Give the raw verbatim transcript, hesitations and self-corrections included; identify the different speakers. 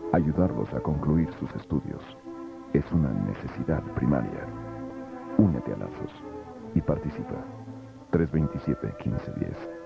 Speaker 1: Ayudarlos a concluir sus estudios es una necesidad primaria. Únete a Lazos y participa. tres veintisiete, quince diez.